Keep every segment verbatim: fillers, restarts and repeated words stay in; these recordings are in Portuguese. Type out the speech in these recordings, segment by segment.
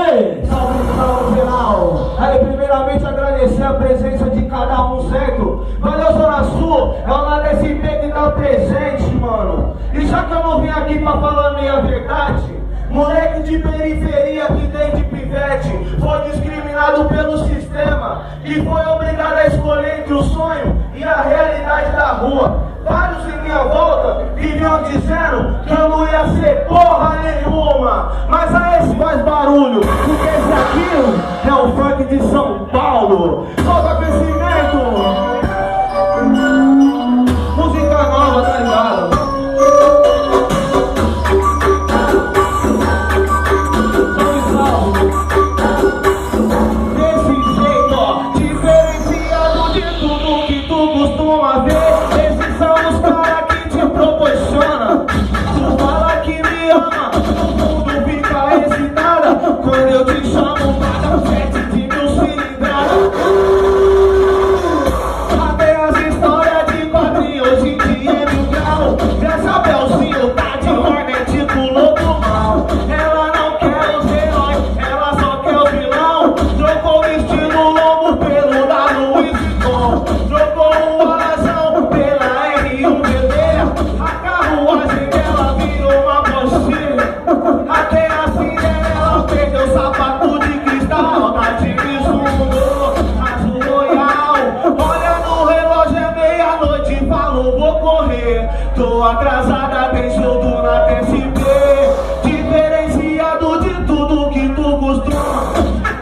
Ei, salve, salve geral. Aí primeiramente agradecer a presença de cada um, certo? Valeu, Zona Sul, é o Nada S P que tá presente, mano. E já que eu não vim aqui pra falar meia verdade, moleque de periferia que tem de pivete foi discriminado pelo sistema e foi obrigado a escolher entre o sonho e a realidade da rua. Vários em minha volta viviam dizendo que eu não ia ser porra nenhuma, mas a esse faz barulho, porque esse aqui é o funk de São Paulo. Solta crescimento, música nova, tá ligado? Quando eu te chamo pra dar um sete de mil cilindrada. Até as histórias de quadrinhos hoje em dia é mil grau. Essa Belzinho tá de Hornet pulou do mal. Ela não quer os heróis, ela só quer o vilão. Trocou o estilo longo pelo da Louis Vuitton. Trocou o alazão pela R um vermelha. A carruagem dela virou uma mochila. Até a Cinderela perdeu o sapato de cristal. Tá de mudou, azul royal. Olha no relógio, é meia-noite, falou, vou correr. Tô atrasada, tem show do Nada S P. Diferenciado de tudo que tu costuma.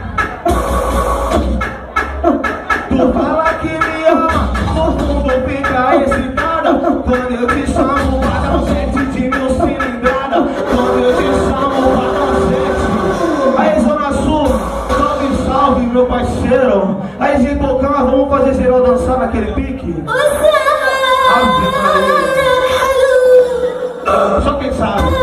Tu fala que me ama, no fundo fica excitada. Quando eu te chamo pra dar um sete de mil cilindrada. Quando eu te chamo pra dar um sete. Aí Zona Sul, salve, salve meu parceiro. Aí de tocar, vamos fazer geral dançar naquele pique? Ave Maria. Só quem sabe.